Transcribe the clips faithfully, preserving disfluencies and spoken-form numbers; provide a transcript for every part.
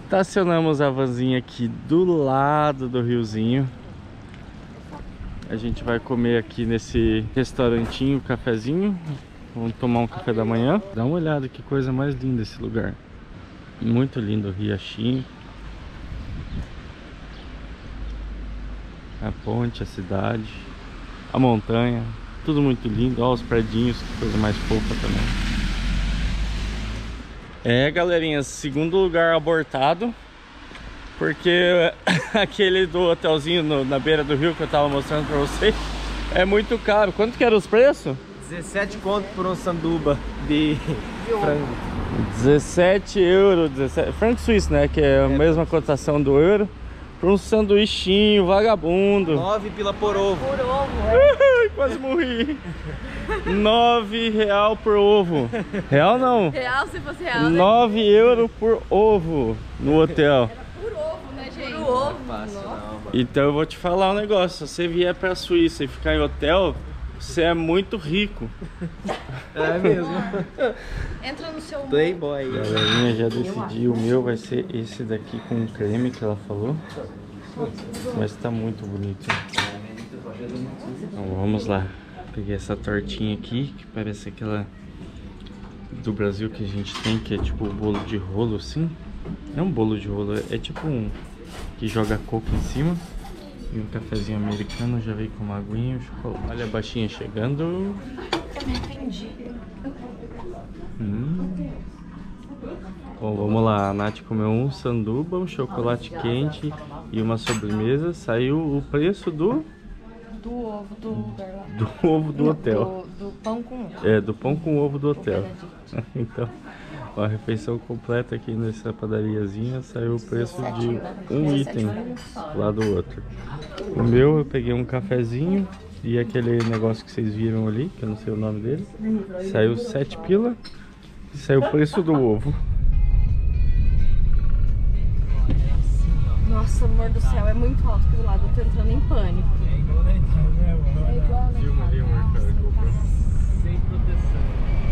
Estacionamos a vanzinha aqui do lado do riozinho. A gente vai comer aqui nesse restaurantinho, cafezinho. Vamos tomar um café da manhã. Dá uma olhada, que coisa mais linda esse lugar. Muito lindo o riachinho. A ponte, a cidade, a montanha. Tudo muito lindo. Olha os predinhos, que coisa mais fofa também. É, galerinha, segundo lugar abortado. Porque aquele do hotelzinho no, na beira do rio que eu tava mostrando pra vocês é muito caro. Quanto que eram os preços? dezessete conto por um sanduba de frango. dezessete euros, dezessete, franco suíço, né? Que é a é, mesma cotação do euro. Por um sanduichinho vagabundo. nove pila por ovo. Por ovo, é. Quase morri. nove real por ovo. Real não? Real se fosse real, né? nove euros por ovo no hotel. Era por ovo, né, gente? Por ovo. Nossa. Então eu vou te falar um negócio. Se você vier pra Suíça e ficar em hotel, você é muito rico. É mesmo. Entra no seu Playboy. A galerinha já decidiu. O meu vai ser esse daqui com creme que ela falou. Mas tá muito bonito. Então vamos lá. Peguei essa tortinha aqui, que parece aquela do Brasil que a gente tem, que é tipo o bolo de rolo assim. Não é um bolo de rolo, é tipo um que joga coco em cima. E um cafezinho americano, já veio com uma aguinha e um chocolate. Olha a baixinha chegando. Eu me arrependi. Hum. Bom, vamos lá. A Nath comeu um sanduba, um chocolate quente e uma sobremesa. Saiu o preço do... Do ovo do lugar lá. Do ovo do hotel. Do, do pão com ovo. É, do pão com ovo do hotel. Então, a refeição completa aqui nessa padariazinha saiu o preço de um item lá do outro. O meu eu peguei um cafezinho e aquele negócio que vocês viram ali, que eu não sei o nome dele, saiu sete pila e saiu o preço do ovo. Nossa, amor do céu, é muito alto aqui do lado, eu tô entrando em pânico. É igual na Itália, né, amor? É igual na Filma ali, amor, cara, comprou. Sem proteção.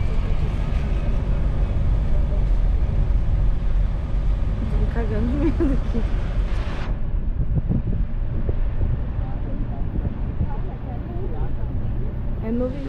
Tô me cagando de medo aqui. É nuvem.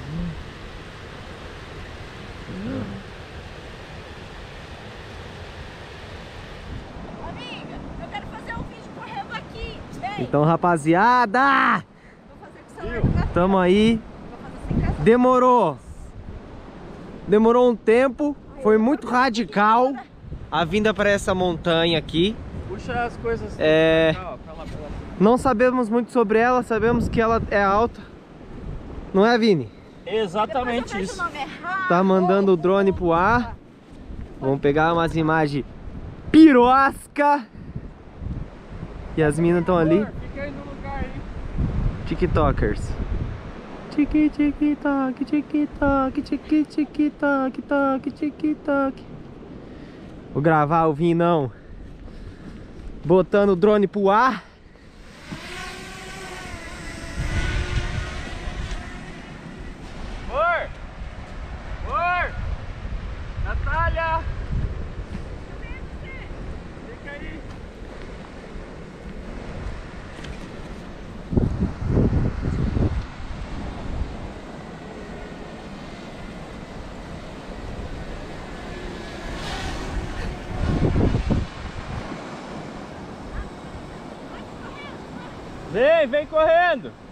Amiga, eu quero fazer um vídeo correndo aqui. Ei, Então, rapaziada, vou fazer com o celular. tamo aí. Vou fazer sem casa. Demorou. Demorou um tempo. Foi muito radical a vinda para essa montanha aqui. Puxa as coisas. É... Pra lá, pra lá, pra lá. Não sabemos muito sobre ela, sabemos que ela é alta. Não é, Vini? Exatamente Depois eu isso. vejo o nome errado. Tá mandando o drone pro ar. Vamos pegar umas imagens pirosca. E as minas estão ali. Fica aí no lugar aí. TikTokers. Tiki tiki toque, tiki toque, tiki tiki toque, toque, tiki toque. Vou gravar o Vinão botando o drone pro ar. Amor! Amor! Natália! Fica aí! Vem, vem correndo!